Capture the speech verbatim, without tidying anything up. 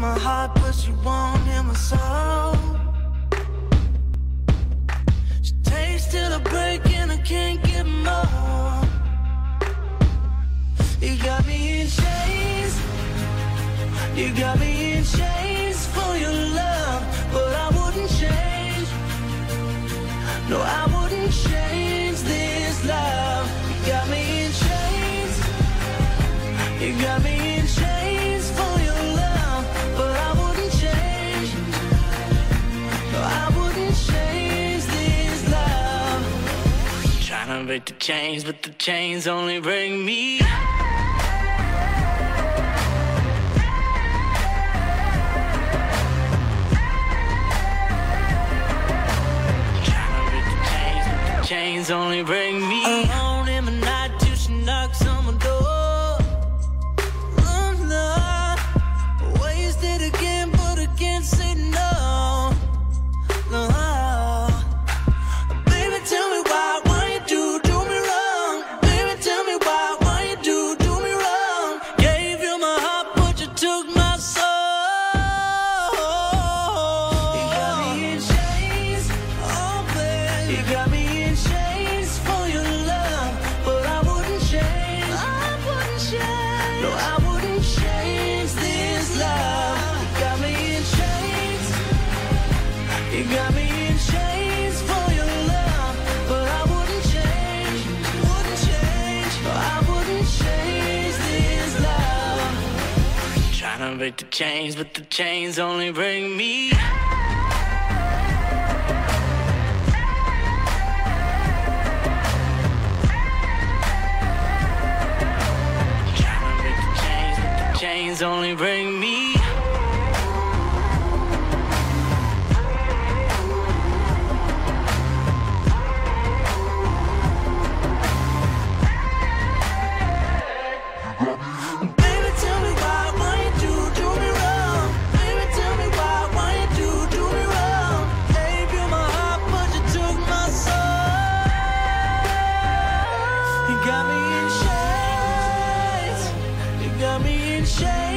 my heart, but she won't hear my soul. She takes till I break and I can't get more. You got me in chains, you got me in chains for your love, but I wouldn't change. No, I wouldn't change this love. You got me in chains, you got me in chains for your love, but I wouldn't change. No, I wouldn't change this love. Trying to break the chains, but the chains only break me. Chains only bring me alone in the night till she knocks on my door. Oh no, wasted again, but I can't say no. No, baby, tell me why, why you do do me wrong? Baby, tell me why, why you do do me wrong? Gave you my heart, but you took my soul. You got me in chains, oh baby, you got me. No, I wouldn't change this love. You got me in chains, you got me in chains for your love, but I wouldn't change, wouldn't change. No, I wouldn't change this love. Trying to break the chains, but the chains only break me. Chains only bring me. Baby, tell me why, why you do do me wrong? Baby, tell me why, why you do do me wrong? Gave you my heart, but you took my soul. You got me in chains, you got me in chains.